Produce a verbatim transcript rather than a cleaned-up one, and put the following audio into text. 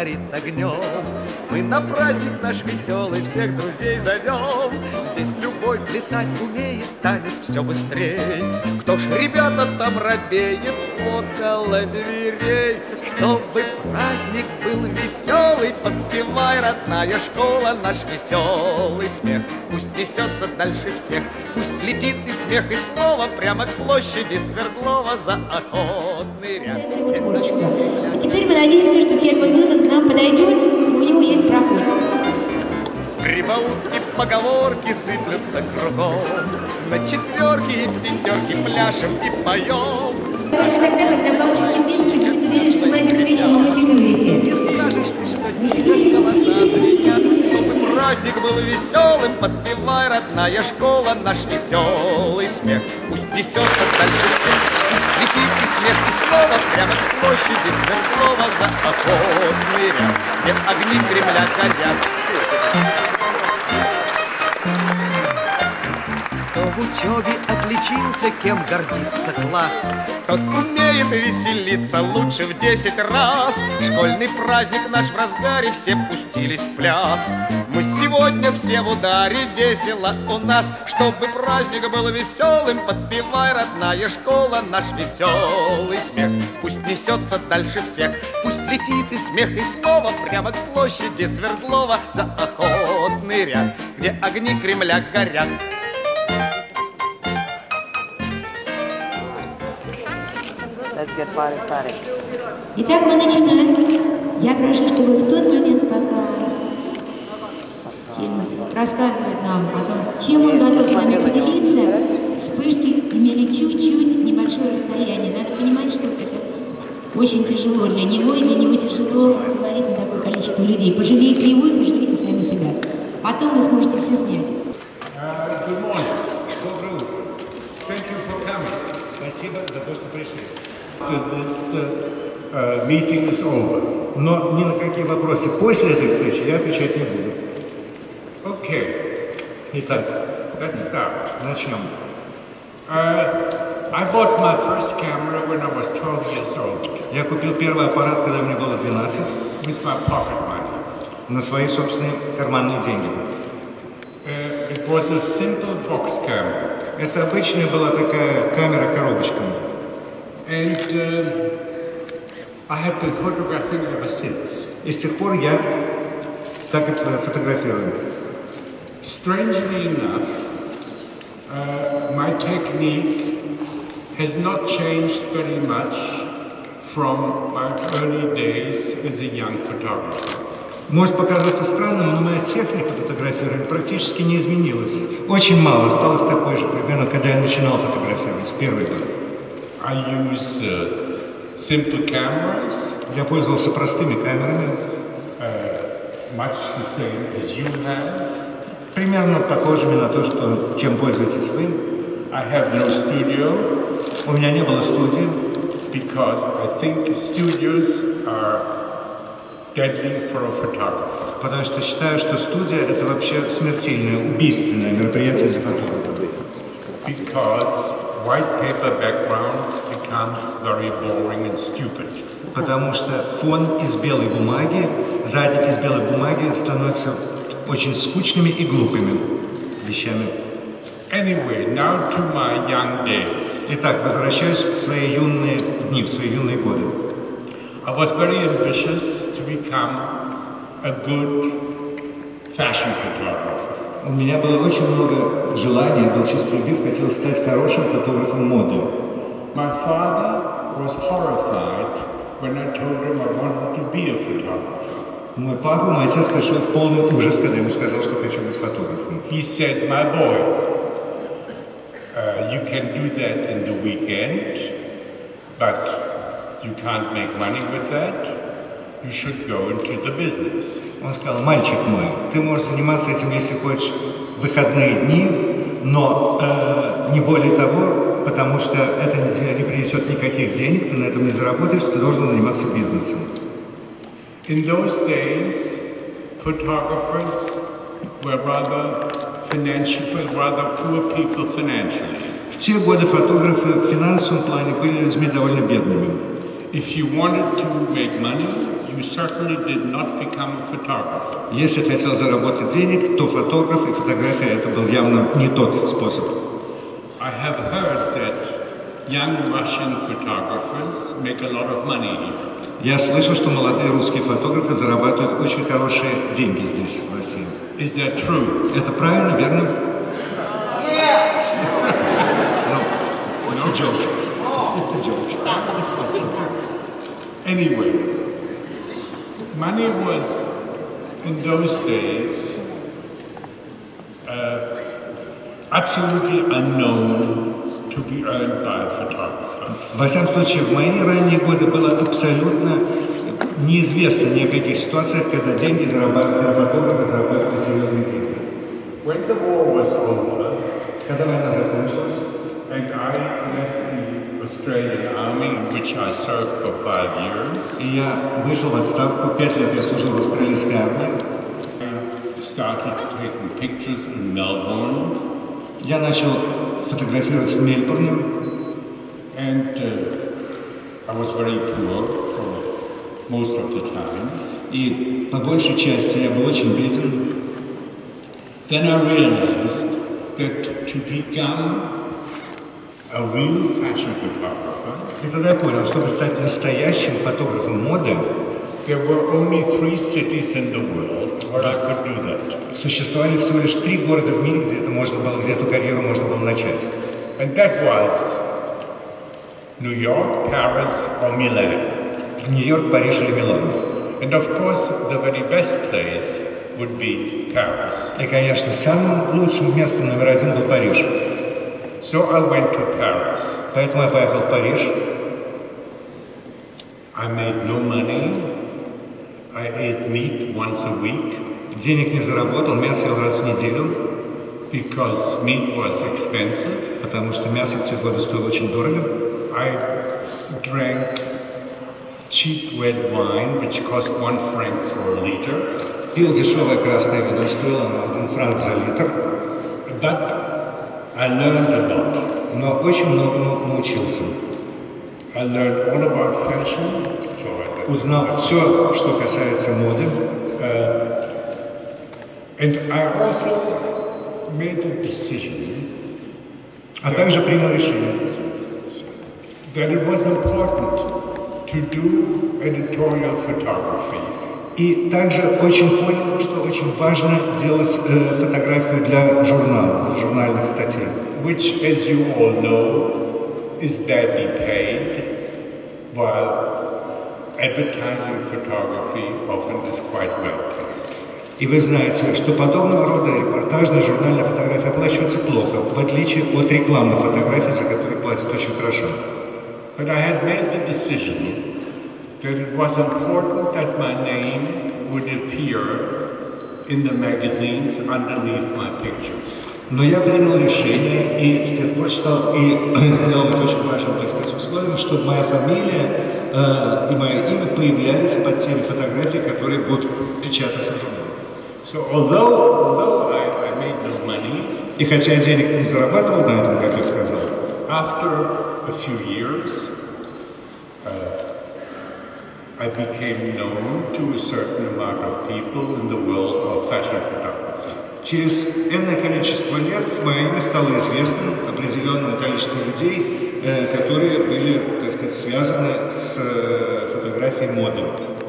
горит огнем. Мы на праздник наш веселый всех друзей зовем. Здесь любой плясать умеет, танец все быстрей. Кто ж, ребята, там робеет около дверей? Чтобы праздник был веселый, подпевай, родная школа, наш веселый смех. Пусть несется дальше всех, пусть летит и смех, и снова прямо к площади Свердлова за охотный ряд. И теперь мы надеемся, что Хельмут Ньютон к нам подойдет, и у него есть проход. Прибаутки, поговорки сыплются кругом. На четверки и пятерки пляшем и поем. Когда раздавал Чукимбинский, будет уверен, что мы обеспечим ему секьюрити. Не скажешь ты, что тебе голоса звенят. Чтобы праздник был веселым, подпевай, родная школа, наш веселый смех. Пусть несется дальше всех, пусть летит и смех, и снова прямо к площади Свердлова за охотный ряд, где огни Кремля горят. Кто в учебе отличился, кем гордится класс, тот умеет веселиться лучше в десять раз. Школьный праздник наш в разгаре, все пустились в пляс. Мы сегодня все в ударе, весело у нас. Чтобы праздник был веселым, подпевай, родная школа, наш веселый смех. Пусть несется дальше всех, пусть летит и смех, и снова прямо к площади Свердлова за охотный ряд, где огни Кремля горят. Итак, мы начинаем. Я прошу, чтобы в тот момент, пока Хельмут рассказывает нам о том, чем он готов с нами поделиться, вспышки имели чуть-чуть небольшое расстояние. Надо понимать, что это очень тяжело для него, и для него тяжело говорить на такое количество людей. Пожалейте его и пожалейте сами себя. Потом вы сможете все снять. Uh, good morning. Доброе утро. Thank you for coming. Спасибо за то, что пришли. This uh, uh, meeting is over. Но ни на какие вопросы после этой встречи я отвечать не буду. Okay. Итак, let's start. Начнем. Uh, I bought my first camera when I was twelve years old. Я купил первый аппарат, когда мне было двенадцать. With my pocket money. На свои собственные карманные деньги. Uh, it was a simple box camera. Это обычная была такая камера-коробочка. And uh, I have been photographing ever since. И с тех пор я так и фотографирую. Strangely enough, uh, my technique has not changed very much from my early days as a young photographer. Может показаться странным, но моя техника фотографирования практически не изменилась. Очень мало, осталось такой же, примерно, когда я начинал фотографировать в первый год. I use uh, simple cameras. Я пользовался простыми камерами. Uh, much the same as you have. Примерно похожими на то, что, чем пользуетесь вы. I have no studio. У меня не было студии. Because I think studios are deadly for a photographer. Потому что считаю, что студия это вообще смертельное, убийственное мероприятие для фотографа. Because white paper backgrounds becomes very boring and stupid. Потому что фон из белой бумаги, задник из белой бумаги становятся очень скучными и глупыми вещами. Anyway, now to my young days. Итак, возвращаюсь в свои юные дни, в свои юные годы. I was very ambitious to become a good fashion photographer. У меня было очень много желаний, я был честолюбив, хотел стать хорошим фотографом моды. My father was horrified when I told him I wanted to be a photographer. Мой папа, мой отец пришел в полный ужас, когда ему сказал, что хочу быть фотографом. He said, my boy, uh, you can do that in the weekend, but you can't make money with that. You should go into the business. Он сказал, мальчик мой, ты можешь заниматься этим, если хочешь, в выходные дни, но э, не более того, потому что это не, не принесет никаких денег, ты на этом не заработаешь, ты должен заниматься бизнесом. In those days, photographers were rather financial, rather poor people financially. В те годы фотографы в финансовом плане были людьми довольно бедными. If you wanted to make money, you you certainly did not become a photographer. Если хотел заработать денег, то фотограф и фотография это был явно не тот способ. I have heard that young Russian photographers make a lot of money here. Я слышал, что молодые русские фотографы зарабатывают очень хорошие деньги здесь, в России. Is that true? Это правильно, верно? No, it's a joke. It's a joke. Anyway, money was, in those days, uh, absolutely unknown to be earned by a photographer. Во всяком случае, в мои ранние годы было абсолютно неизвестно ни о каких ситуациях, когда деньги зарабатывают, когда фотографы зарабатывают серьезные деньги. When the war was over, Когда война закончилась, and I left the Australian Army, in which I served for five years, и я вышел в отставку, пять лет я служил в австралийской армии, I started taking pictures in Melbourne, я начал фотографировать в Мельбурне, and uh, I was very poor for most of the time. и по большей части я был очень беден. Then I realized that to become a real fashion photographer, И тогда я понял, чтобы стать настоящим фотографом моды, there were only three cities in the world where I could do that. существовали всего лишь три города в мире, где это можно было, где эту карьеру можно было начать. And that was New York, Paris, or Milan. Нью-Йорк, Париж или Милан. And of course, the very best place would be Paris. И, конечно, самым лучшим местом номер один был Париж. So I went to Paris. Поэтому я поехал в Париж. I made no money. I ate meat once a week Денег не заработал, мясо ел раз в неделю, because meat was expensive. потому что мясо в те годы стоило очень дорого. I drank cheap red wine, which cost one franc for a liter. Пил дешевое красное вино, стоило на один франк за литр. But I learned a lot. Но очень многому научился. I learned all about fashion. So I Узнал все, что касается моды. And I also made a decision А также принял решение, that it was important to do editorial photography. и также очень понял, что очень важно делать э, фотографию для журналов, для журнальных статей, Which, as you all know, is badly paid, while advertising photography often is quite well paid. И вы знаете, что подобного рода репортажная журнальная фотография оплачивается плохо, в отличие от рекламной фотографии, за которые платят очень хорошо. But I had made the decision that it was important that my name would appear in the magazines underneath my pictures. Но я принял решение и с тех пор считал, и сделал это очень важным, так сказать, условием, чтобы моя фамилия э, и мое имя появлялись под теми фотографиями, которые будут печататься в журнале. So although, although I, I made no money, И хотя я денег не зарабатывал на этом, как я сказал, after a few years, uh, I became known to a certain amount of people in the world of fashion photography. через энное количество лет мое имя стало известным определенному количеству людей, э, которые были, так сказать, связаны с э, фотографией моды.